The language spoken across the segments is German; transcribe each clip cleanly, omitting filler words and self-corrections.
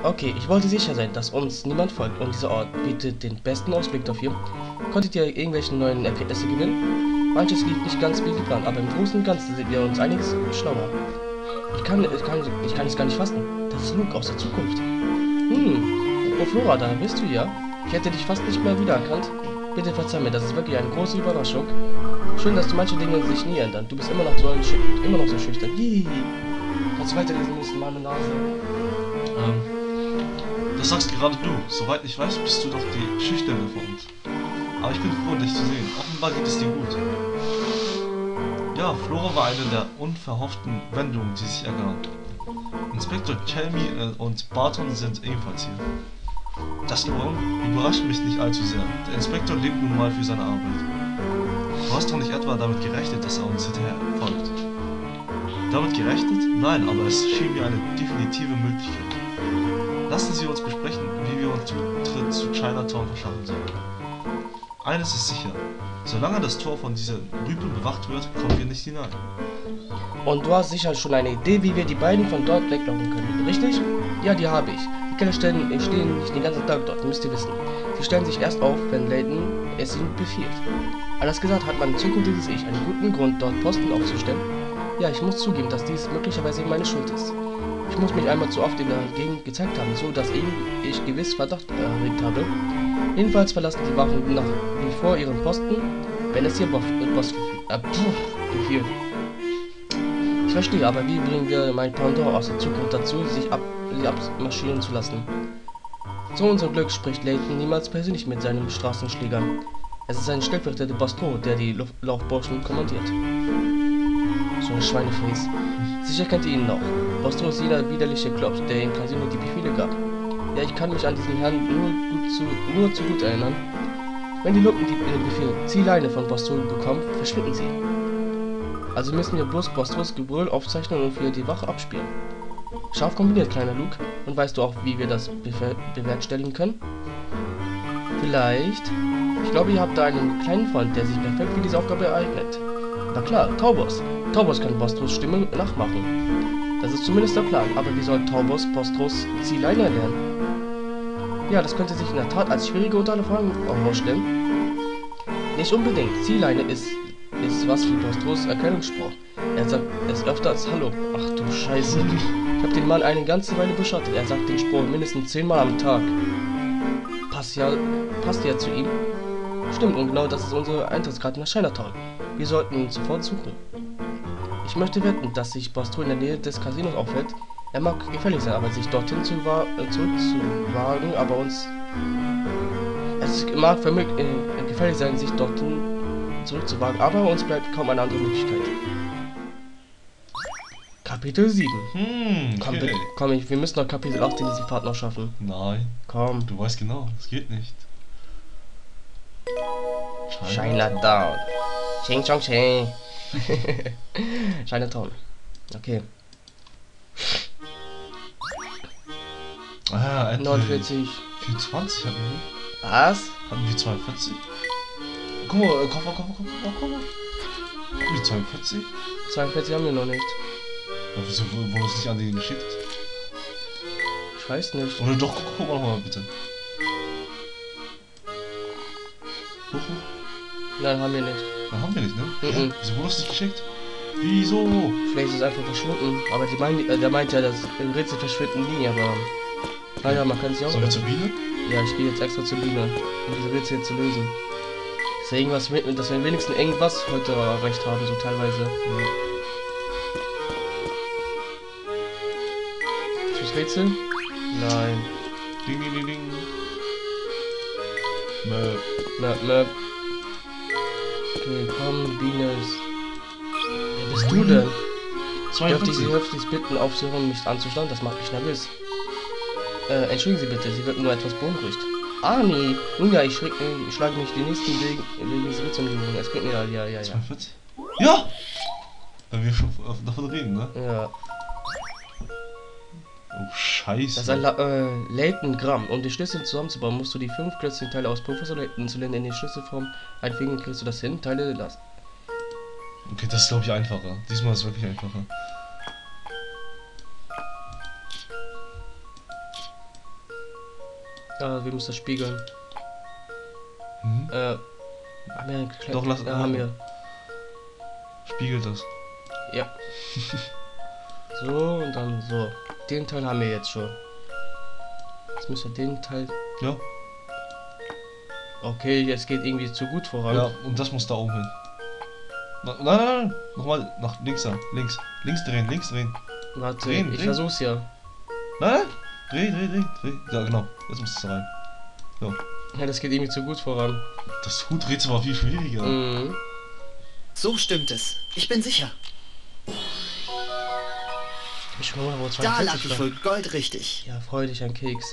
Okay, ich wollte sicher sein, dass uns niemand folgt und dieser Ort bietet den besten Ausblick dafür. Konntet ihr irgendwelche neuen Erkenntnisse gewinnen? Manches lief nicht ganz wie geplant, aber im Großen und Ganzen sind wir uns einiges schlauer. Ich kann es gar nicht fassen. Das ist Luke aus der Zukunft. Oh Flora, da bist du ja. Ich hätte dich fast nicht mehr wiedererkannt. Bitte verzeih mir, das ist wirklich eine große Überraschung. Schön, dass manche Dinge sich nie ändern. Du bist immer noch so schüchtern. Hihihi. Kannst du weiterlesen müssen, meine Nase. Das sagst gerade du. Soweit ich weiß, bist du doch die Schüchterne von uns. Aber ich bin froh, dich zu sehen. Offenbar geht es dir gut. Ja, Flora war eine der unverhofften Wendungen, die sich ergaben. Inspektor Chelmy und Barton sind ebenfalls hier. Das überrascht mich nicht allzu sehr. Der Inspektor lebt nun mal für seine Arbeit. Du hast doch nicht etwa damit gerechnet, dass er uns hinterher folgt? Damit gerechnet? Nein, aber es schien mir eine definitive Möglichkeit. Lassen Sie uns besprechen, wie wir uns Zutritt zu Chinatown verschaffen sollen. Eines ist sicher, solange das Tor von dieser Rüpel bewacht wird, kommen wir nicht hinein. Und du hast sicher schon eine Idee, wie wir die beiden von dort weglocken können, richtig? Ja, die habe ich. Die Kerle stehen nicht den ganzen Tag dort, müsst ihr wissen. Sie stellen sich erst auf, wenn Layton es ihnen befiehlt. Anders gesagt hat mein zukünftiges Ich einen guten Grund, dort Posten aufzustellen. Ja, ich muss zugeben, dass dies möglicherweise meine Schuld ist. Ich muss mich einmal zu oft in der Gegend gezeigt haben, so dass ich gewiss Verdacht erregt habe. Jedenfalls verlassen die Wachen nach wie vor ihren Posten, wenn es ihr Boss befiehlt. Ich verstehe, aber wie bringen wir mein Pendant aus der Zukunft dazu, sie abmarschieren zu lassen? Zu unserem Glück spricht Layton niemals persönlich mit seinen Straßenschlägern. Es ist ein stellvertretender Bastro, der die Laufburschen kommandiert. So ein Schweineface. Sicher kennt ihr ihn noch. Bastro ist jener widerliche Klops, der im Casino die Befehle gab. Ja, ich kann mich an diesen Herrn nur zu gut erinnern. Wenn die Lumpen den Befehl Ziehleine von Bastro bekommen, verschwinden sie. Also müssen wir bloß Bastros Gebrüll aufzeichnen und für die Wache abspielen. Scharf kombiniert, kleiner Luke. Und weißt du auch, wie wir das bewerkstelligen können? Vielleicht. Ich glaube, ihr habt da einen kleinen Freund, der sich perfekt für diese Aufgabe eignet. Na klar, Taubos. Taubos kann Bastros Stimme nachmachen. Das ist zumindest der Plan, aber wie soll Taubos Bastros Ziehleine lernen? Ja, das könnte sich in der Tat als schwierige Unterfangen herausstellen. Nicht unbedingt. Ziehleine ist was wie Bastros Erkennungsspruch. Er sagt es öfter als Hallo. Ach du Scheiße. Ich habe den Mann eine ganze Weile beschattet. Er sagt den Spruch mindestens 10-mal am Tag. Passt ja zu ihm. Stimmt, und genau das ist unsere Eintrittskarte nach Chinatown. Wir sollten ihn sofort suchen. Ich möchte wetten, dass sich Bastro in der Nähe des Casinos aufhält. Er mag gefährlich sein, aber sich dorthin zurückzuwagen, aber uns... Es mag gefährlich sein, sich dorthin zurückzuwagen, aber uns bleibt kaum eine andere Möglichkeit. Kapitel 7. Okay. Komm, wir müssen noch Kapitel 8 in diesem Part noch schaffen. Nein. Komm. Du weißt genau, das geht nicht. Chinatown. Ching chong ching. Chinatown. Okay. Ah, 49. 24 hatten wir. Was? Hatten wir 42? Guck mal, Koffer. Hatten wir 42? 42 haben wir noch nicht. Ja, wieso wurde es nicht an den geschickt? Ich weiß nicht. Oder doch, guck mal bitte. Hoch. Nein, haben wir nicht. Na, haben wir nicht, ne? Wieso wurde es nicht geschickt? Wieso? Vielleicht ist es einfach verschwunden. Aber der meint ja, dass Rätsel verschwinden nie, aber... Naja, man kann es ja auch... Sollen wir zur Biene? Ja, ich gehe jetzt extra zur Biene, um diese Rätsel jetzt zu lösen. Dass wir wenigstens irgendwas heute erreicht haben, so teilweise. Ja. Fürs Rätsel? Nein. Ding, ding, ding, ding. Möp. Okay, komm, Biene. Wer bist du denn? Dürfte ich Sie höflich bitten, aufzuhören, mich anzustarren? Das macht mich nervös. Entschuldigen Sie bitte, Sie wirken nur etwas beunruhigt. Ani! Nun ja, ich schlage mich die nächsten wegen des Rätsels. Es bringt mir ja. 42? Ja! Wenn wir schon davon reden, ne? Ja. Oh, scheiße. Das ist ein Layton-Gramm. Um die Schlüssel zusammenzubauen, musst du die 5 klötzlichen Teile aus Professor Layton Zylinder in die Schlüsselform einfügen. Kriegst du das hin? Teile lassen. Okay, das ist glaube ich einfacher. Diesmal ist es wirklich einfacher. Ja, wir müssen das spiegeln. Mhm. Haben wir einen Doch, lass- ja, haben wir. Spiegelt das. Ja. So und dann so. Den Teil haben wir jetzt schon. Jetzt müssen wir den Teil. Ja. Okay, jetzt geht irgendwie zu gut voran. Ja, und das muss da oben hin. Nein. Nochmal nach links da. Links. Links drehen. Warte, drehen, ich drehen. versuch's ja. Nein. Dreh. Ja, genau. Jetzt muss es da rein. Ja, das geht irgendwie zu gut voran. Das Huträtsel war viel schwieriger. Mhm. So stimmt es. Ich bin sicher. Ich guck mal, wo Da 42 lag ich war. wohl goldrichtig. Ja, freu dich an Keks.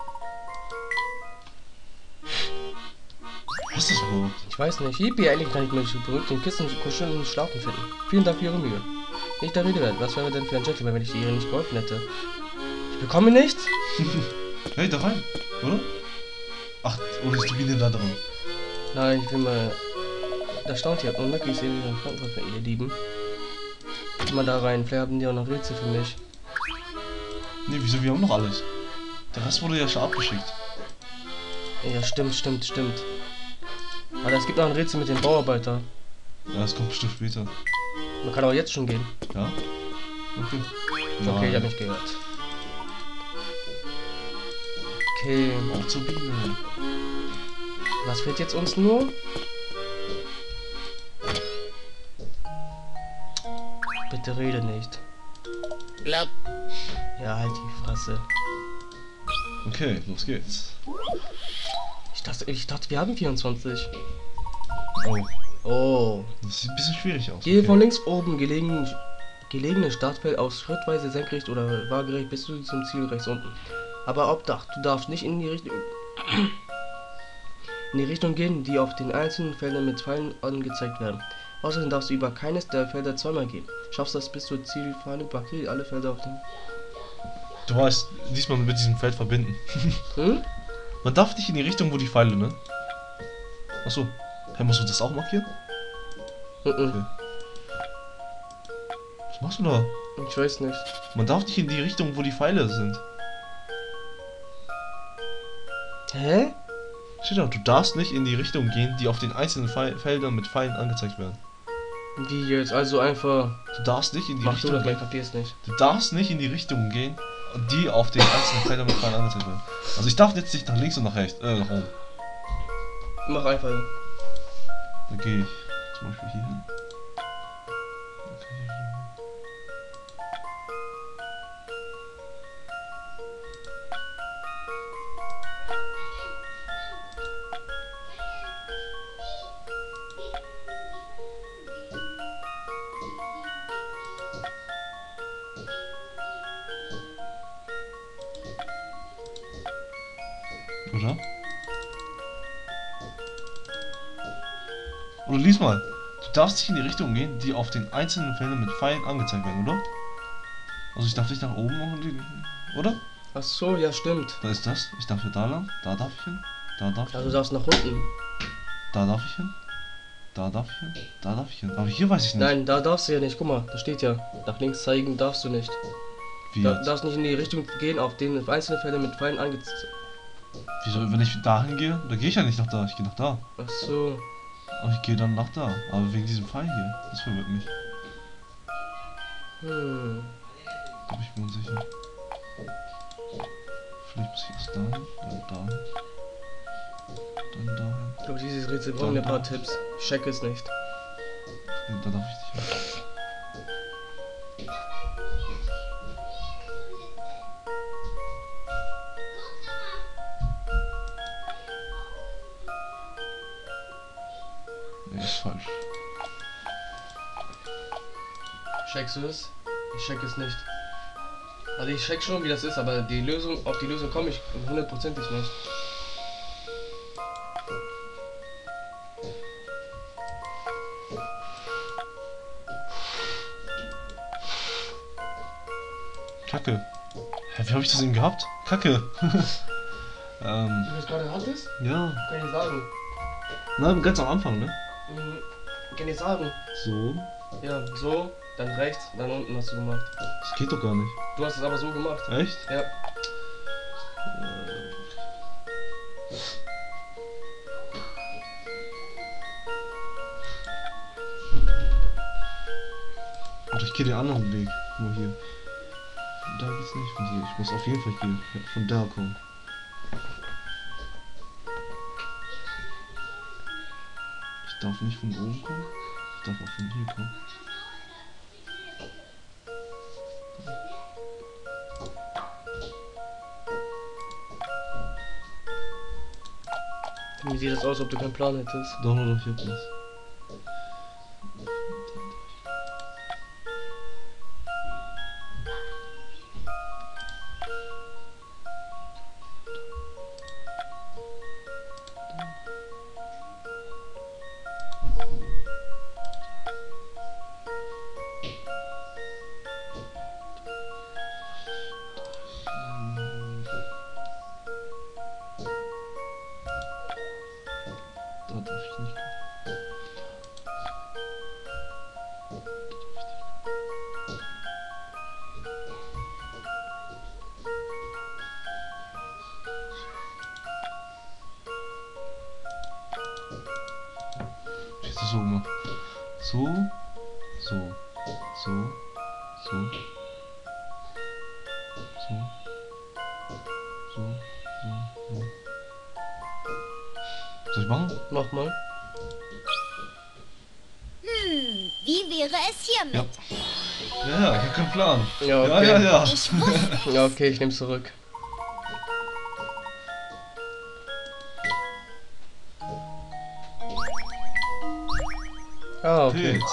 Was ist das überhaupt? Ich weiß nicht. Yippie, endlich kann ich mich beruhigt in Kissen kuscheln und schlafen finden. Vielen Dank für Ihre Mühe. Nicht der Rede wert. Was wäre denn für ein Gentleman, wenn ich ihr nicht geholfen hätte? Ich bekomme nichts? Hey, da rein, oder? Ach, oder ist die Biene da dran? Nein, ich will mal... Da staunt ihr. Unmöglich, ich sehe wieder einen Fremdwort von ihr lieben. Guck mal da rein. Vielleicht haben die auch noch Rätsel für mich. Nee, wieso? Wir haben noch alles. Der Rest wurde ja schon abgeschickt. Ja, stimmt. Aber es gibt noch ein Rätsel mit dem Bauarbeiter. Ja, das kommt bestimmt später. Man kann auch jetzt schon gehen. Ja? Okay. Okay, ich habe mich gehört. Okay, Auch zur Biene. was fehlt jetzt uns nur? Bitte rede nicht. Glaub. Ja, halt die Fresse. Okay, los geht's. Ich dachte, wir haben 24. Oh, Oh. das sieht ein bisschen schwierig aus. Gehe Okay. von links oben gelegene Startfeld aus schrittweise senkrecht oder waagerecht bis zu zum Ziel rechts unten. Aber Obdach, du darfst nicht in die Richtung gehen, die auf den einzelnen Feldern mit Pfeilen angezeigt werden. Außerdem darfst du über keines der Felder zweimal gehen. Schaffst das bis zur Zielfahne, markiere alle Felder auf den... Du weißt, diesmal mit diesem Feld verbinden. Hm? Man darf nicht in die Richtung, wo die Pfeile, ne? Achso. Hey, musst du das auch markieren? Mhm. Was machst du da? Ich weiß nicht. Man darf nicht in die Richtung, wo die Pfeile sind. Hä? Steht da, du darfst nicht in die Richtung gehen, die auf den einzelnen Feldern mit Pfeilen angezeigt werden. Wie jetzt? Also einfach... Du darfst nicht in die Mach du Richtung das, ich gehen. kapier's nicht. Du darfst nicht in die Richtung gehen, die auf den einzelnen Feldern mit Pfeilen angezeigt werden. Also ich darf jetzt nicht nach links und nach rechts, nach oben. Mach einfach. Dann gehe ich zum Beispiel hier hin. Oder? Oder lies mal. Du darfst nicht in die Richtung gehen, die auf den einzelnen Feldern mit Pfeilen angezeigt werden, oder? Also ich darf nicht nach oben machen, oder? Ach so, ja stimmt. Da ist das. Ich darf hier da lang. Da darf ich hin. Da darf ich Also hin. du darfst nach unten. Da darf ich hin. Da darf ich hin. Da darf ich hin. Aber hier weiß ich nicht. Nein, da darfst du ja nicht. Guck mal, da steht ja. Nach links zeigen darfst du nicht. Wie Du jetzt? darfst nicht in die Richtung gehen, auf den einzelnen Feldern mit Pfeilen angezeigt. Wieso, wenn ich dahin gehe, dann gehe ich ja nicht nach da. Ich gehe nach da. Ach so. Aber ich gehe dann nach da. Aber wegen diesem Pfeil hier. Das verwirrt mich. Da bin ich mir unsicher. Vielleicht muss ich erst dahin, dann dahin. Dann dahin. Ich glaube, dieses Rätsel brauchen wir ein paar Tipps. Ich check es nicht. Nee, da darf ich nicht hin. Nee, ist falsch. Checkst du es? Ich check es nicht. Also ich check schon, wie das ist, aber die Lösung, auf die Lösung komme ich hundertprozentig nicht. Kacke. Hä, wie habe ich das eben gehabt? Kacke. Wie du das gerade hattest? Ja. Kann ich sagen. Nein, ganz am Anfang, ne? Kann ich sagen. So. Ja, so, dann rechts, dann unten hast du gemacht. Das geht doch gar nicht. Du hast es aber so gemacht. Echt? Ja. Oder ich gehe den anderen Weg. Nur hier. Da geht's nicht von hier. Ich muss auf jeden Fall gehen. Von da kommen. Ich darf nicht von oben kommen. Ich darf auch von hier kommen. Wie sieht das aus, ob du keinen Plan hättest? Doch, ich hab das. Da darf ich nicht kommen. Ich das so gemacht. So, so, so, so, so, so, so, so. Soll ich machen? Mach mal. Wie wäre es hiermit? Ja. Ja, ich hab keinen Plan. Ja, okay. Ja. Ich wusste Ja, okay, ich nehm's zurück. Ah, okay. Pilz.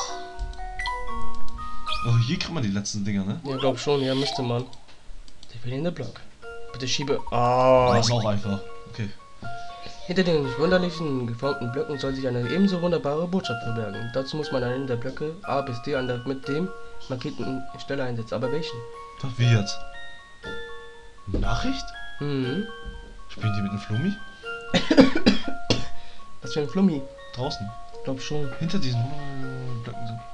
Oh, hier kriegt man die letzten Dinger, ne? Ja, glaub schon, ja, müsste man. Der will in den Block. Bitte schiebe. Ah. Das ist auch einfach. Okay. Hinter den wunderlichen geformten Blöcken soll sich eine ebenso wunderbare Botschaft verbergen. Dazu muss man einen der Blöcke A bis D an der mit dem markierten Stelle einsetzen. Aber welchen? Was, wie jetzt? Nachricht? Mhm. Spielen die mit einem Flummi? Was für ein Flummi? Draußen. Glaub schon. Hinter diesen Blöcken sind.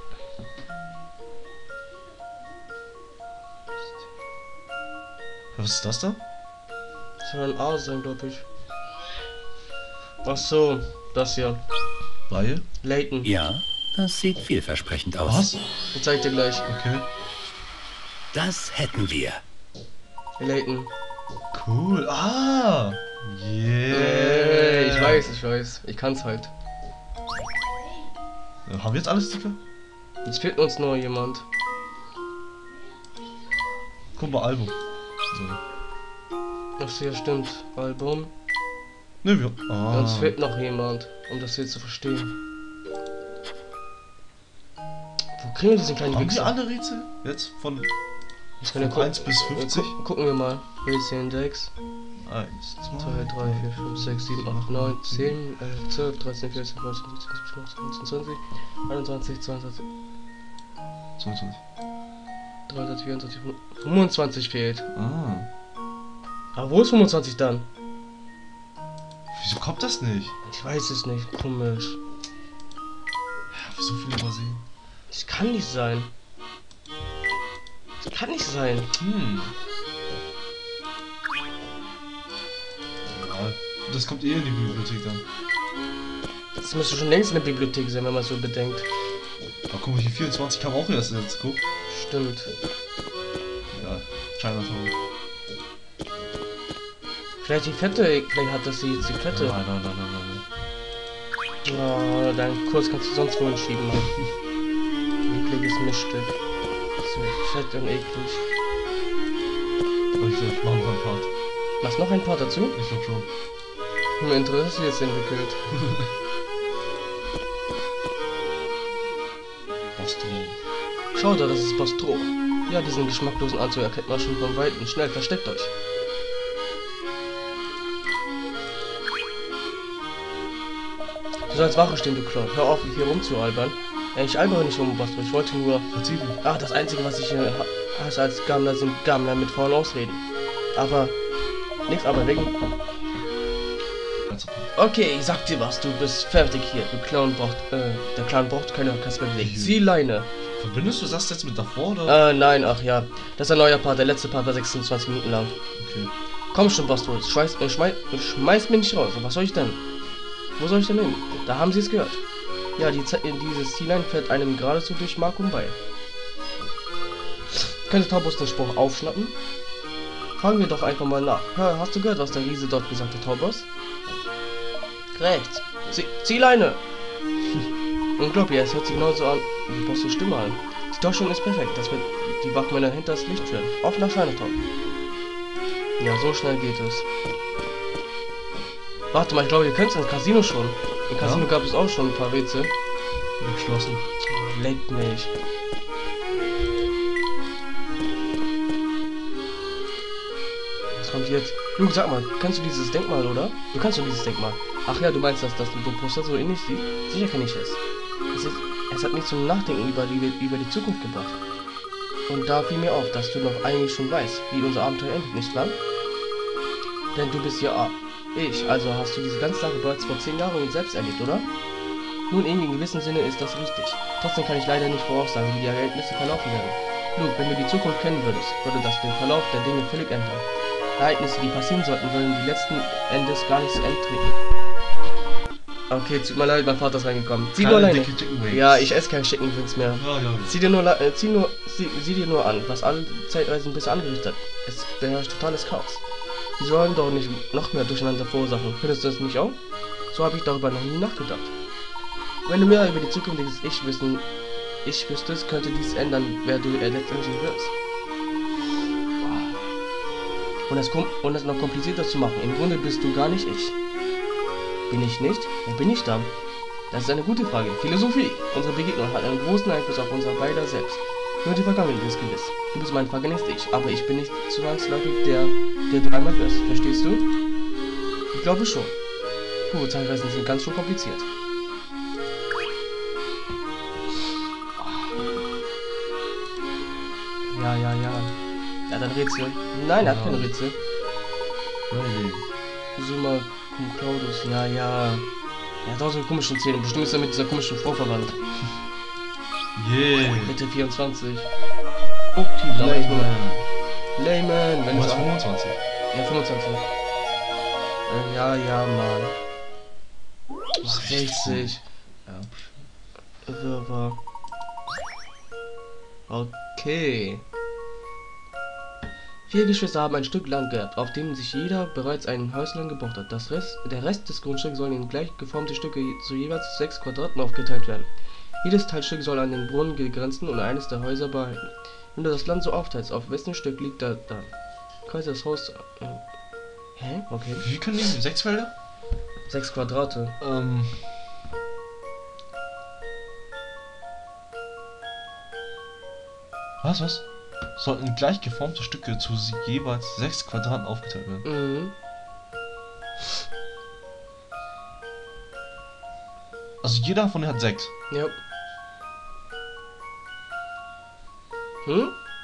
Was ist das da? Das soll ein A sein, glaube ich. Ach so, das hier. Reihe? Layton. Ja, das sieht vielversprechend aus. Was? Ich zeig dir gleich. Okay. Das hätten wir. Layton. Cool. Ah! Yeah! Ich weiß. Ich kann's halt. Haben wir jetzt alles, Digga? Jetzt fehlt uns nur jemand. Guck mal, Album. So. Ach so, ja, stimmt. Album. Ne, wir. Ah. Uns fehlt noch jemand, um das hier zu verstehen. Wo kriegen wir diesen kleinen Haben wir Wichser? alle Rätsel? Jetzt von Ich kann ja 1 bis 50? Gucken wir mal. Rätselindex. 1, 2, 3, 4, 5, 6, 7, 8, 9, 10, 11, 12, 13, 14, 15, 16, 17, 18, 19, 20, 21, 22, 22. 23, 24, 25 fehlt. Ah. Aber wo ist 25 dann? Wieso kommt das nicht? Ich weiß es nicht. Komisch. Ja, wieso viel übersehen? Das kann nicht sein. Das kann nicht sein. Ja, das kommt eh in die Bibliothek dann. Das müsste schon längst in der Bibliothek sein, wenn man es so bedenkt. Aber guck mal, hier 24 kam auch erst jetzt. Guck. Stimmt. Ja, Chinatown. Vielleicht die fette, vielleicht hat das jetzt die fette. Nein. Oh, deinen Kurs kannst du sonst wohin schieben, Mann. Ekliges Mischstück. So fett und eklig. Oh, ich glaub, ich mach noch einen Part. Machst noch ein Part dazu? Ich glaub schon. Mir interessiert jetzt entwickelt. Bostro. Schau da, das ist Bostro. Ja, diesen geschmacklosen Anzug erkennt man schon von Weitem. Schnell, versteckt euch. Du sollst Wache stehen, du Clown. Hör auf, hier rumzualbern. Ich albere nicht rum, Bostro. Ich wollte nur... Verziehen. Ach, das Einzige, was ich hier hasse als Gammler, sind Gammler mit vollen Ausreden. Aber... Nichts aber wegen... Okay, ich sag dir was, du bist fertig hier. Der Clown braucht keine Kasper bewegen. Zieh Leine. Verbindest du das jetzt mit davor, oder? Nein, ach ja. Das ist ein neuer Part, der letzte Part war 26 Minuten lang. Okay. Komm schon, Bostro, schmeiß mich nicht raus. Was soll ich denn? Wo soll ich denn hin? Da haben sie es gehört. Ja, dieses Ziellein fährt einem geradezu durch Mark und Bein. Könnte Taubos den Spruch aufschnappen? Fragen wir doch einfach mal nach. Hör, hast du gehört, was der Riese dort gesagt hat, Taubos? Rechts. Zieh Leine! Unglaublich, es hört sich genauso an wie Bossos Stimme an. Die Täuschung ist perfekt, das wird die Wachmänner hinter das Licht führen. Auf nach Chinatown. Ja, so schnell geht es. Warte mal, ich glaube, ihr könnt ins Casino schon. Im Casino gab es auch schon ein paar Rätsel. Geschlossen. Leckt mich. Was kommt jetzt? Luke, sag mal, kennst du dieses Denkmal, oder? Du kannst doch dieses Denkmal. Ach ja, du meinst, dass das Poster so ähnlich sieht? Sicher kenne ich es. Es hat mich zum Nachdenken über die Zukunft gebracht. Und da fiel mir auf, dass du noch eigentlich schon weißt, wie unser Abenteuer endet, nicht wahr? Denn du bist ja ich, also hast du diese ganze Sache bereits vor 10 Jahren selbst erlebt, oder? Nun, in gewissem Sinne ist das richtig. Trotzdem kann ich leider nicht voraussagen, wie die Ereignisse verlaufen werden. Luke, wenn du die Zukunft kennen würdest, würde das den Verlauf der Dinge völlig ändern. Ereignisse, die passieren sollten, würden die letzten Endes gar nicht zu Ende treten. Okay, tut mir leid, mein Vater ist reingekommen. Zieh nur alleine. Ja, ich esse keine Chicken Wings mehr. Ja. Sieh dir nur an, was alle Zeitreisen bisher angerichtet hat. Es beherrscht totales Chaos. Die sollen doch nicht noch mehr Durcheinander verursachen. Findest du das nicht auch? So habe ich darüber noch nie nachgedacht. Wenn du mehr über die Zukunft des Ich wüsstest, könnte dies ändern, wer du letztendlich wirst. Und es noch komplizierter zu machen. Im Grunde bist du gar nicht ich. Bin ich nicht? Wer bin ich dann? Das ist eine gute Frage. Philosophie. Unsere Begegnung hat einen großen Einfluss auf unser beider selbst. Nur die Vergangenheit ist gewiss. Du bist mein vergangenes Ich, aber ich bin nicht zwangsläufig der du einmal wirst. Verstehst du? Ich glaube schon. Puh, Zeitreisen sind ganz schön kompliziert. Ja. Er hat ein Rätsel. Nein, er hat kein Rätsel. Summa cum Claudus. Ja. Er hat auch so komischen Zähne. Bestimmt ist er mit dieser komischen Frau verwandt. Yeah. Bitte 24. Layman. Wenn Du es hast auch 25. Ja, 25. Ja, Mann. 60. Ja. Wirrwarr. Okay. 4 Geschwister haben ein Stück Land geerbt, auf dem sich jeder bereits ein Häuslein gebaut hat. Der Rest des Grundstücks soll in gleich geformte Stücke zu jeweils 6 Quadraten aufgeteilt werden. Jedes Teilstück soll an den Brunnen grenzen und eines der Häuser behalten. Wenn du das Land so aufteilst, auf wessen Stück liegt da dann? Quasi das Haus. Hä? Okay. Wie können die 6 Felder? 6 Quadrate. Was? Sollten gleich geformte Stücke zu jeweils 6 Quadraten aufgeteilt werden. Mhm. Also jeder von denen hat 6. Ja. Hm?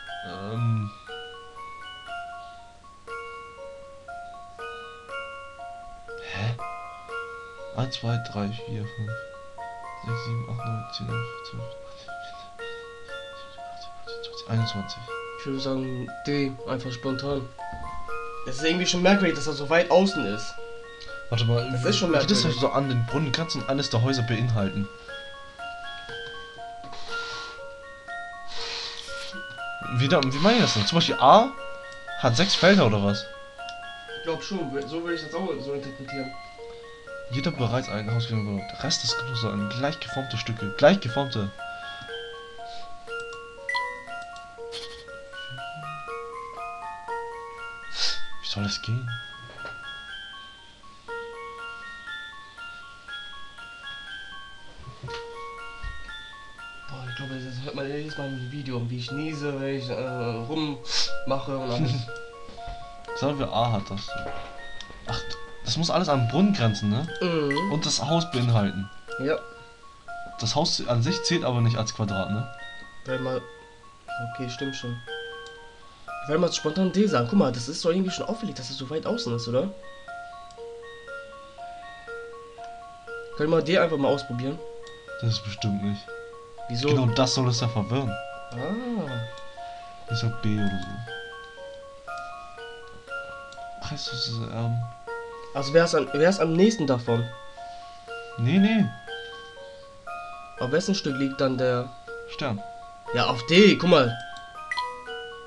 1, 2, 3, 4, 5, 6, 7, 8, 9, 10, 11, 12, 21. Ich würde sagen D, einfach spontan. Es ist irgendwie schon merkwürdig, dass er so weit außen ist. Warte mal, Das ist schon wie das merkwürdig. so an den Brunnengrenzen und eines der Häuser beinhalten? Wie meine ich das denn? Zum Beispiel A hat 6 Felder oder was? Ich glaube schon, so würde ich das auch so interpretieren. Jeder bereits ein Haus gebaut. Der Rest des Grunds sollen gleich geformte Stücke. Gleich geformte. Wie soll das gehen? Boah, ich glaube, das hört man jedes Mal im Video, wie ich niese, wenn ich rummache und alles. Sagen wir A hat das. Ach, das muss alles an Brunnen grenzen, ne? Mhm. Und das Haus beinhalten. Ja. Das Haus an sich zählt aber nicht als Quadrat, ne? Weil mal. Okay, stimmt schon. Ich will mal spontan D sagen. Guck mal, das ist doch irgendwie schon auffällig, dass es so weit außen ist, oder? Können wir D einfach mal ausprobieren? Das ist bestimmt nicht. Wieso? Genau das soll es ja verwirren. Ah. Ich sag B oder so. Ach, ist das, Also wer ist am nächsten davon? Nee. Auf wessen Stück liegt dann der... Stern. Ja, auf D, guck mal.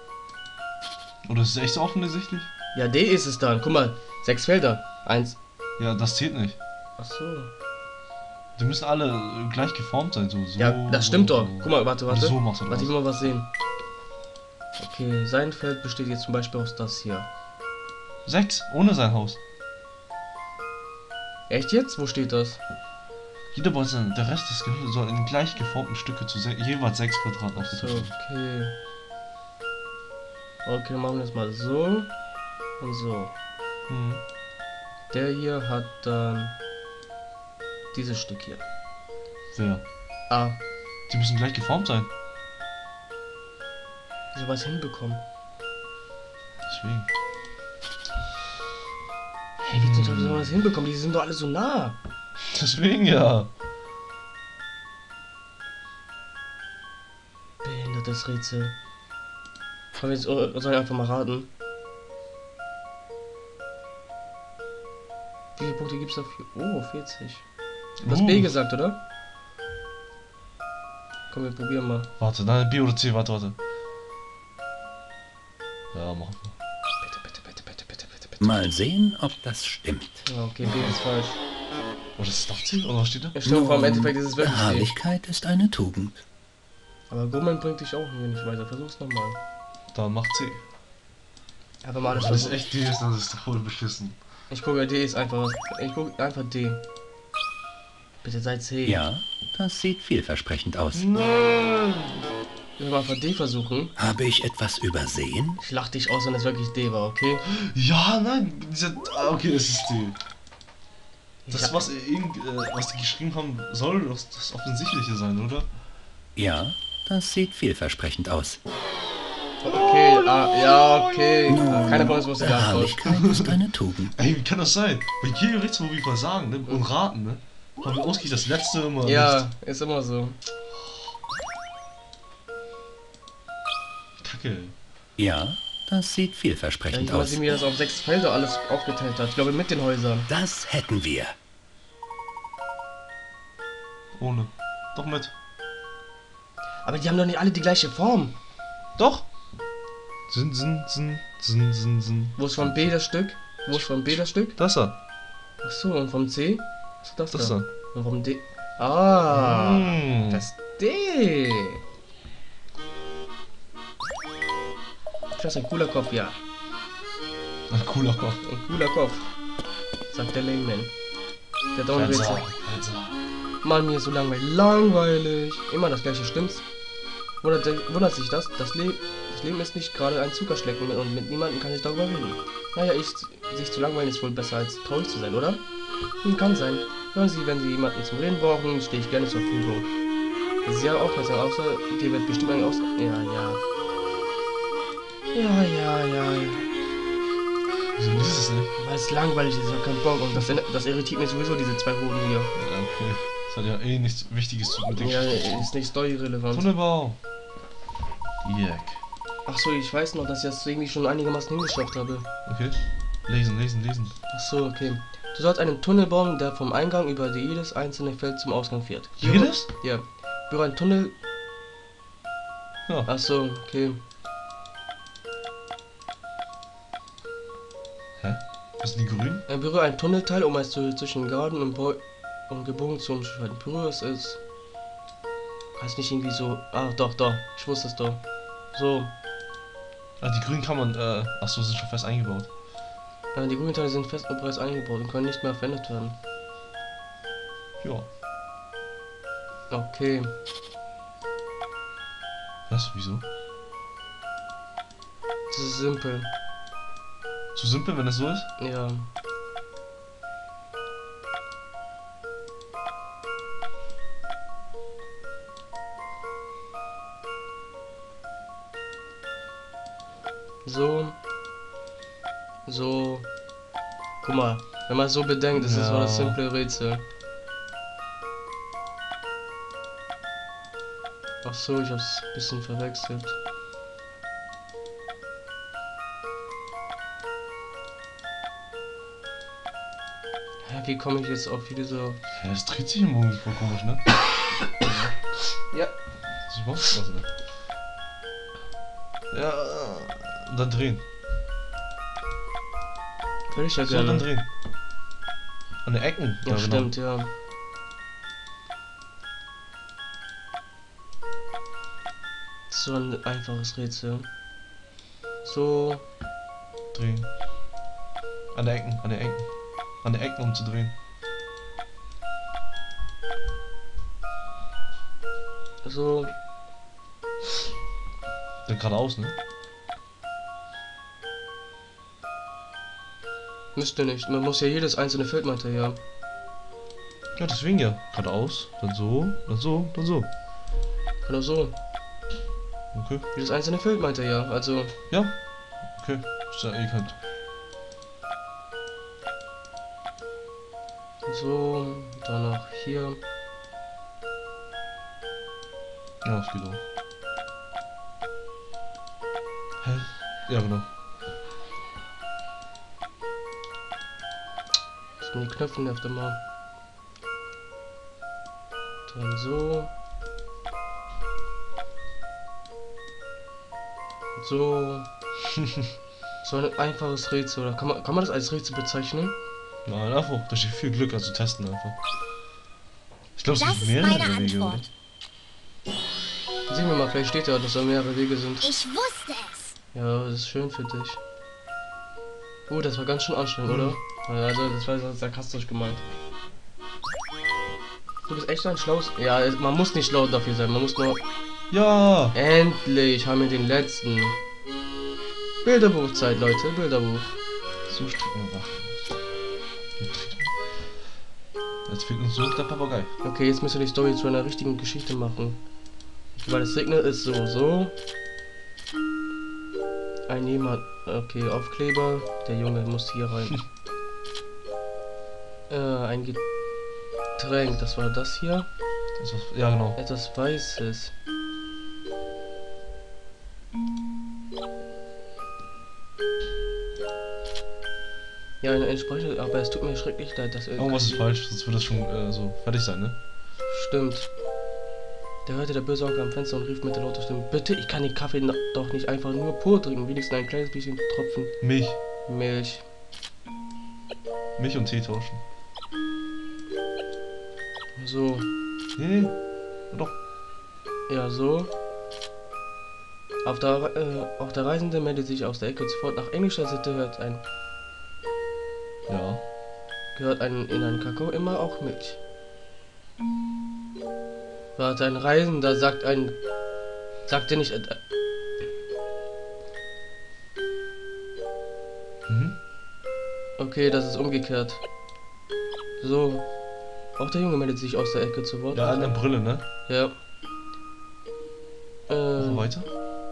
Oder ist es echt so offensichtlich? Ja, D ist es dann. Guck mal, 6 Felder. 1. Ja, das zählt nicht. Ach so. Die müssen alle gleich geformt sein, so. Ja, das stimmt doch. Guck mal, warte. So machst du das. Warte, ich will mal was sehen. Okay, sein Feld besteht jetzt zum Beispiel aus das hier. 6, ohne sein Haus. Echt jetzt? Wo steht das? Jeder Bolzen, der Rest des Gehölzes soll in gleich geformten Stücke zu jeweils 6 Quadrat So, aufgeteilt okay. Okay, machen wir es mal so und so. Mhm. Der hier hat dann dieses Stück hier. Wer? Ah, Die müssen gleich geformt sein. wie soll was hinbekommen? Deswegen. Hey, wie soll man das hinbekommen? Die sind doch alle so nah. Deswegen ja. Behindertes Rätsel. Komm, jetzt soll ich einfach mal raten. Wie viele Punkte gibt's dafür? Oh, 40. Du hast B gesagt, oder? Komm, wir probieren mal. Warte, nein, B oder C, warte. Ja, mach mal. Bitte. Mal sehen, ob das stimmt. Ja, okay, B ist falsch. Oh, das ist doch C, oder was steht da? Ja, stimmt, vor im Endeffekt ist es wirklich B. Beharrlichkeit ist eine Tugend. Aber Gummeln bringt dich auch nicht weiter. Versuch's nochmal. Dann mach C. Einfach mal alles Wenn es versuchen. echt D ist, dann ist es doch voll beschissen. Ich gucke, D ist einfach was. Ich gucke einfach D. Bitte sei C. Ja, das sieht vielversprechend aus. Nein! Ich will mal einfach D versuchen. Habe ich etwas übersehen? Ich lach dich aus, wenn es wirklich D war, okay? Ja, nein, okay, es ist D. Das, Ja. was die geschrieben haben, soll doch das Offensichtliche sein, oder? Ja, das sieht vielversprechend aus. Okay, ja, okay. Keiner von uns wusste die Antwort. Beharrlichkeit ist eine Tugend. Ey, wie kann das sein? Bei jedem Rätsel, wo wir versagen, ne? Und raten, ne? Haben wir ausgekriegt, das letzte immer Ja, nicht. ist immer so. Kacke. Ja, das sieht Ja, vielversprechend ich mal aus. sehen, wie er das auf 6 Felder alles aufgeteilt hat. Ich glaube, mit den Häusern. Das hätten wir. Ohne. Doch mit. Aber die haben doch nicht alle die gleiche Form. Doch! Sind. Wo ist von B das Stück? Wo ist von B das Stück? Das da. Ach so, und vom C? Was ist das Das da? da. Und vom D? Ah, Mm. das D. Das ist ein cooler Kopf, ja. Ein cooler Kopf. Ein cooler Kopf. Sagt der Layman. Der hat auch ein Rätsel. Mann, mir ist so langweilig. Immer das gleiche, stimmt's? Wundert sich das? Das Leben ist nicht gerade ein Zuckerschlecken und mit niemandem kann ich darüber reden. Naja, sich zu langweilen ist wohl besser als traurig zu sein, oder? Kann sein. Hören Sie, wenn Sie jemanden zum Reden brauchen, stehe ich gerne zur Verfügung. Sehr aufmerksam, außer dir wird bestimmt ein Ja. Wieso liest es nicht? Weil es langweilig ist, ich hab keinen Bock und das irritiert mich sowieso, diese 2 Hoden hier. Ja, okay. Das hat ja eh nichts Wichtiges zu mit Ja, ist nicht story-relevant. Tunnelbau. Jack. Achso, ich weiß noch, dass ich das irgendwie schon einigermaßen hingeschafft habe. Okay. Lesen. Achso, okay. Du sollst einen Tunnel bauen, der vom Eingang über jedes einzelne Feld zum Ausgang führt. Jedes? Ja. Führe einen Tunnel. Ja. Achso, okay. Hä? Was sind die Grünen? Berühre ein Tunnelteil, um es zwischen Garten und Gebogen zu umschalten. Berühre es. Kannst nicht irgendwie so. Ah, doch. Ich wusste es doch. So. Ah, die Grünen kann man, achso, sind schon fest eingebaut. Die grünen Teile sind fest und bereits eingebaut und können nicht mehr verändert werden. Ja. Okay. Was? Wieso? Das ist simpel. Zu simpel, wenn es so ist? Ja. So. Guck mal, wenn man so bedenkt, ist das so das simple Rätsel. Ach so, ich hab's ein bisschen verwechselt. Ja, wie komme ich jetzt auf diese... Ja, es dreht sich im Bogen voll komisch, ne? Ja. Ich mach was, ne? Ja, und dann drehen. Würde ich ja So, dann gerne. drehen. An den Ecken. Ja, genau. stimmt, ja. So ein einfaches Rätsel. So. Drehen. An der Ecken, an der Ecken. An der Ecken umzudrehen. So. Dann geradeaus, ne? Müsste nicht. Man muss ja jedes einzelne Feldmaterial. Ja, deswegen ja. Geradeaus, dann so, dann so, dann so. Kann auch so. Okay. Jedes einzelne Feldmaterial. Also. Ja. Okay. Ist ja eh kein. So. Danach hier. Ja, das geht auch. Hä? Ja, genau. Das sind die Knöpfe nervt immer. Dann so. So. So ein einfaches Rätsel. Oder kann man das als Rätsel bezeichnen? Nein, einfach. Da steht viel Glück, also testen einfach. Ich glaube, es Das sind ist mehrere meine Wege, oder? Antwort. Sehen wir mal, vielleicht steht ja, dass da mehrere Wege sind. Ich wusste es. Ja, das ist schön für dich. Das war ganz schön anstrengend, oder? Ja, also, das war sarkastisch gemeint. Du bist echt ein schlaues. Ja, man muss nicht schlau dafür sein, man muss nur. Ja! Endlich haben wir den letzten. Bilderbuchzeit, Leute, Bilderbuch. So stricken wir Wachen. Jetzt fehlt uns nur noch der Papagei. Okay, jetzt müssen wir die Story zu einer richtigen Geschichte machen. Weil das Signal ist so. Ein jemand. Okay, Aufkleber. Der Junge muss hier rein. Ein Getränk. Das war das hier. Das war, ja, genau. Etwas Weißes. Ja, eine entsprechende. Aber es tut mir schrecklich leid, dass Irgendwas ist falsch, sonst wird das schon so fertig sein, ne? Stimmt. Da hörte der böse Onkel am Fenster und rief mit der lauten Stimme: Bitte, ich kann den Kaffee doch nicht einfach nur pur trinken. Wenigstens ein kleines bisschen Tropfen Milch. Milch. Milch und Tee tauschen. So. Nee, nee. Doch. Ja, so. Auch der Reisende meldet sich aus der Ecke sofort. Nach englischer Sitte Ja. gehört in einen Kakao immer auch Milch. Warte, ein Reisender sagt er nicht. Okay, das ist umgekehrt. So. Auch der Junge meldet sich aus der Ecke zu Wort. Ja, eine Brille, ne? Ja. Machen wir weiter?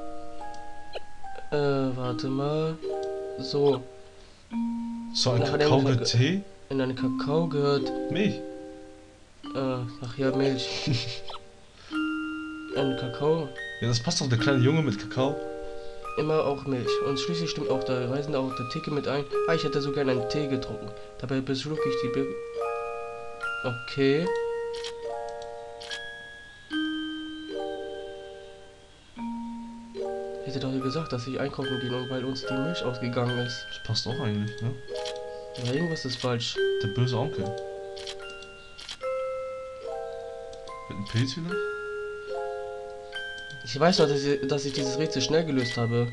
Warte mal. So. So, ein Nach dem Kakao Fall- mit Tee? In einen Kakao gehört. Milch. Ach ja, Milch. Ein Kakao. Ja, das passt doch, der kleine Junge mit Kakao. Immer auch Milch. Und schließlich stimmt auch der Reisende auf der Theke mit ein. Ich hätte so gerne einen Tee getrunken. Dabei beschlug ich die Okay. Ich hätte doch gesagt, dass ich einkaufen gehen und weil uns die Milch ausgegangen ist. Das passt auch eigentlich, ne? Aber irgendwas ist falsch. Der böse Onkel. Mit einem Pilz vielleicht? Ich weiß noch, dass ich dieses Rätsel schnell gelöst habe.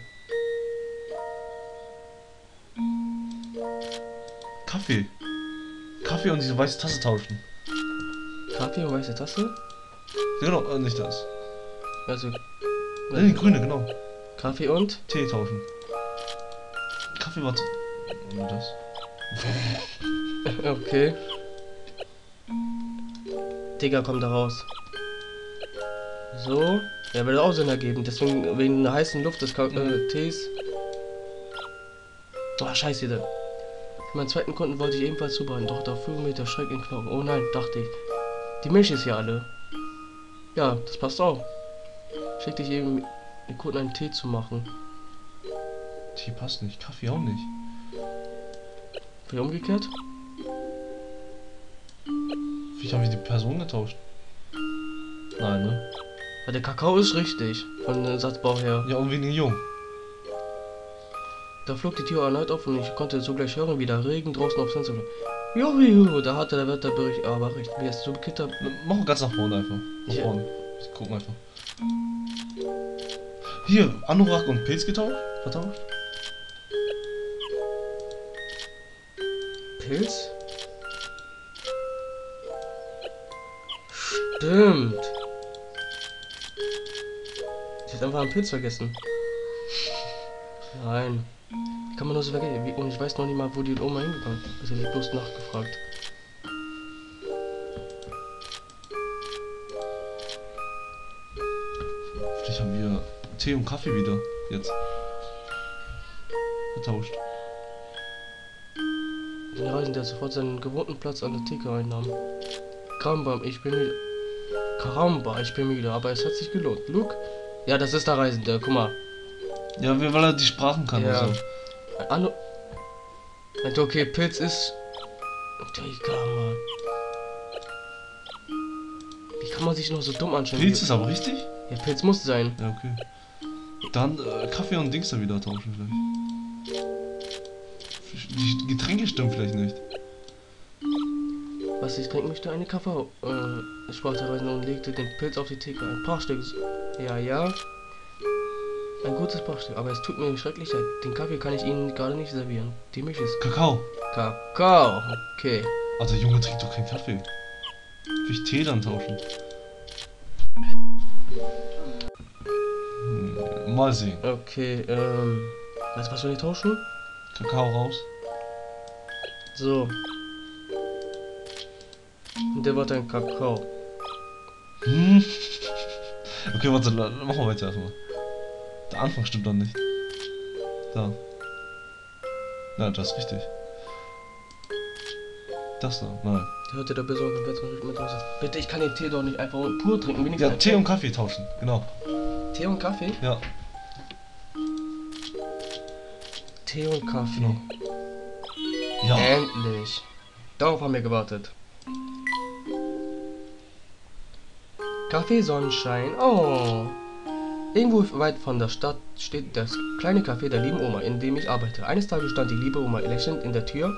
Kaffee. Kaffee und diese weiße Tasse tauschen. Kaffee und weiße Tasse? Genau, nicht das. Also. Nee, die grüne, genau. Kaffee und? Tee tauschen. Kaffee war nur das. Okay. Digga, komm da raus. So. Ja, würde auch Sinn ergeben. Deswegen wegen der heißen Luft des Tees. Oh, scheiße. Für meinen zweiten Kunden wollte ich ebenfalls zubereiten, doch da fuhr mir der Schreck in den Knochen. Oh nein, dachte ich. Die Milch ist hier alle. Ja, das passt auch. Schickte ich eben den Kunden einen Tee zu machen. Tee passt nicht, Kaffee auch nicht. Wie umgekehrt? Wie haben wir die Person getauscht? Nein, ne? Ja, der Kakao ist richtig, von dem Satzbau her. Ja, und wegen den Jungen. Da flog die Tür erneut auf und ich konnte sogleich hören, wie der Regen draußen aufs Fenster flog. Juhu, da hatte der Wetterbericht aber recht. Mir ist so Gitter. Mach ganz nach vorne einfach. Nach Ja. vorne. Ich guck mal einfach. Hier, Anorak und Pilz getauscht? Vertauscht? Pilz? Stimmt. Ich hätte einfach einen Pilz vergessen. Nein. Wie kann man nur so vergessen? Und ich weiß noch nicht mal, wo die Oma hingegangen ist. Das hätte ich bloß nachgefragt. Vielleicht haben wir Tee und Kaffee wieder. Jetzt. Vertauscht. Der Reisende, der sofort seinen gewohnten Platz an der Theke einnahm. Karamba, ich bin müde. Karamba, ich bin müde, aber es hat sich gelohnt. Luke? Ja, das ist der Reisende, guck mal. Ja, weil er die Sprachen kann Ja. und so. Anno. Okay, Pilz ist. Karamba. Wie kann man sich noch so dumm anschauen? Pilz ist aber richtig? Ja, Pilz muss sein. Ja, okay. Dann Kaffee und Dings da wieder tauschen vielleicht. Die Getränke stimmen vielleicht nicht. Was ich trinken möchte, eine Kaffee. Sprach der Reisende und legte den Pilz auf die Theke. Ein Prachtstück. Ja, ja. Ein gutes Prachtstück, aber es tut mir schrecklich leid. Den Kaffee kann ich Ihnen gerade nicht servieren. Die Milch ist Kakao. Kakao. Okay. Also der Junge trinkt doch keinen Kaffee. Will ich Tee dann tauschen? Mal sehen. Okay, was will ich tauschen? Kakao raus. So. Und der wird ein Kakao. Hm. Okay, warte, machen wir weiter erstmal. Der Anfang stimmt dann nicht. Da. Nein, das ist richtig. Das da, nein. Der hörte der besorgte mit raus. Bitte, ich kann den Tee doch nicht einfach pur trinken. Ja, Tee und Kaffee tauschen, genau. Tee und Kaffee? Ja, Tee und Kaffee. genau. Ja. Endlich. Darauf haben wir gewartet. Kaffee Sonnenschein. Oh. Irgendwo weit von der Stadt steht das kleine Café der lieben Oma, in dem ich arbeite. Eines Tages stand die liebe Oma lächelnd in der Tür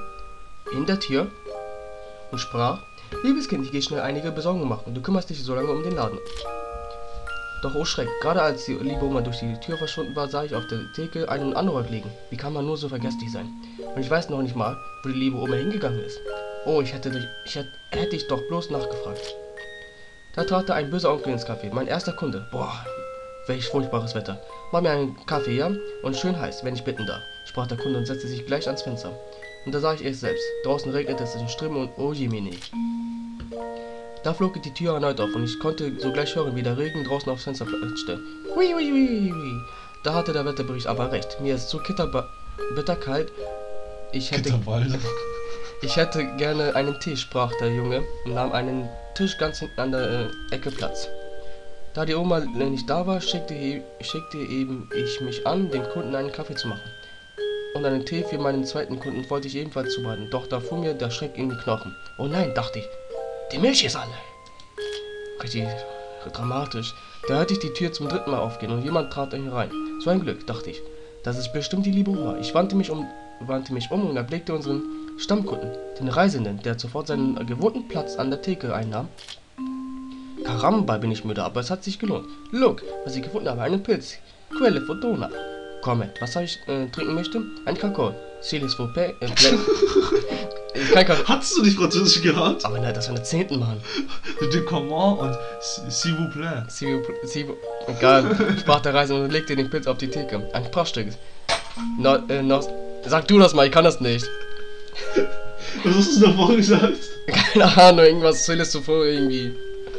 und sprach: Liebes Kind, ich gehe schnell einige Besorgungen machen. Du kümmerst dich so lange um den Laden. Doch oh Schreck, gerade als die liebe Oma durch die Tür verschwunden war, sah ich auf der Theke einen Anorak liegen. Wie kann man nur so vergesslich sein? Und ich weiß noch nicht mal, wo die liebe Oma hingegangen ist. Oh, hätte ich doch bloß nachgefragt. Da trat ein böser Onkel ins Café, mein erster Kunde. Boah, welch furchtbares Wetter. Mach mir einen Kaffee, ja? Und schön heiß, wenn ich bitten darf, sprach der Kunde und setzte sich gleich ans Fenster. Und da sah ich es selbst. Draußen regnete es in Strömen und oh jemine. Da flog die Tür erneut auf und ich konnte sogleich hören, wie der Regen draußen aufs Fenster platschte. Hui, hui, hui, hui. Da hatte der Wetterbericht aber recht. Mir ist so bitterkalt. Ich hätte gerne einen Tee, sprach der Junge und nahm einen Tisch ganz hinten an der Ecke Platz. Da die Oma nicht da war, schickte eben ich mich an, dem Kunden einen Kaffee zu machen. Und einen Tee für meinen zweiten Kunden wollte ich ebenfalls zubereiten, doch da fuhr mir der Schreck in die Knochen. Oh nein, dachte ich, die Milch ist alle. Richtig dramatisch. Da hörte ich die Tür zum dritten Mal aufgehen und jemand trat herein. So ein Glück, dachte ich. Das ist bestimmt die liebe Oma. Ich wandte mich um und erblickte unseren Stammkunden, den Reisenden, der sofort seinen gewohnten Platz an der Theke einnahm. Karamba, bin ich müde, aber es hat sich gelohnt. Look, was ich gefunden habe, einen Pilz. Quelle Fotona. Kommet, was ich trinken möchte? Ein Kakao. S'il vous plaît. Kein Kakao. Hattest du nicht Französisch gehabt? Aber nein, das war der 10. Mann. De comment und s'il vous plaît. Egal, sprach der Reisende und legte den Pilz auf die Theke. Ein Prachtstück. Sag du das mal, ich kann das nicht. Was hast du davor gesagt? Keine Ahnung, irgendwas zählst du vor irgendwie.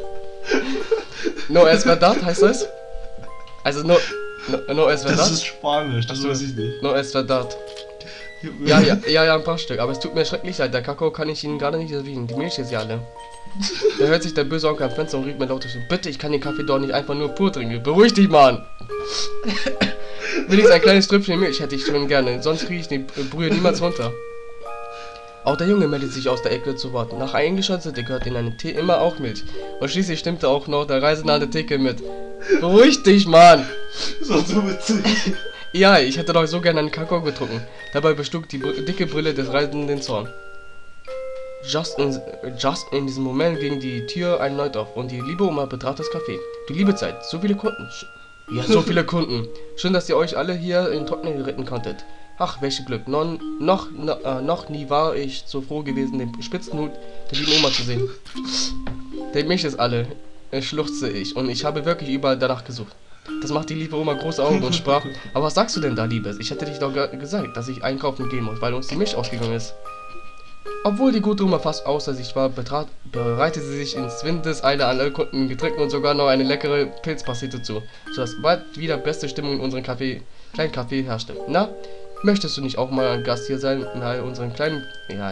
No es verdad heißt das? Also no es verdad? Das ist Spanisch, das weiß ich nicht. No es verdad. Ja, ein paar Stück, aber es tut mir schrecklich leid, der Kakao kann ich Ihnen gerade nicht servieren, die Milch ist ja alle. Da hört sich der böse Onkel am Fenster und rief mir laut zu: Bitte, ich kann den Kaffee doch nicht einfach nur pur trinken, beruhig dich, Mann! Wenigstens ein kleines Tröpfchen Milch hätte ich schon gerne, sonst kriege ich die Brühe niemals runter. Auch der Junge meldet sich aus der Ecke zu Wort. Nach englischer Sitte gehört in einen Tee immer auch Milch. Und schließlich stimmte auch noch der Reisende an der Theke mit. Beruhig dich, Mann! Das war so witzig. Ja, ich hätte doch so gerne einen Kakao getrunken. Dabei beschlug die dicke Brille des Reisenden den Zorn. Just in diesem Moment ging die Tür erneut auf und die liebe Oma betrat das Café. Du liebe Zeit, so viele Kunden. Ja, so viele Kunden. Schön, dass ihr euch alle hier in Trocknen retten konntet. Ach, welches Glück. Noch nie war ich so froh gewesen, den Spitzenhut der lieben Oma zu sehen. Der mich ist alle, schluchzte ich, und ich habe wirklich überall danach gesucht. Das macht die liebe Oma große Augen und sprach, aber was sagst du denn da, Liebes? Ich hätte dich doch gesagt, dass ich einkaufen gehen muss, weil uns die Milch ausgegangen ist. Obwohl die gute Oma fast außer sich war, bereitete sie sich in Windeseile an alle Kunden Getränke und sogar noch eine leckere Pilzpastete zu, sodass bald wieder beste Stimmung in unserem kleinen Café herrschte. Na, möchtest du nicht auch mal ein Gast hier sein? Na, unseren kleinen... Ja.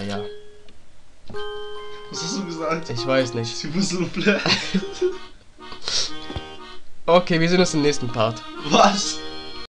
Was hast du gesagt? Ich weiß nicht. Sie bist so blöd. Okay, wir sehen uns im nächsten Part. Was?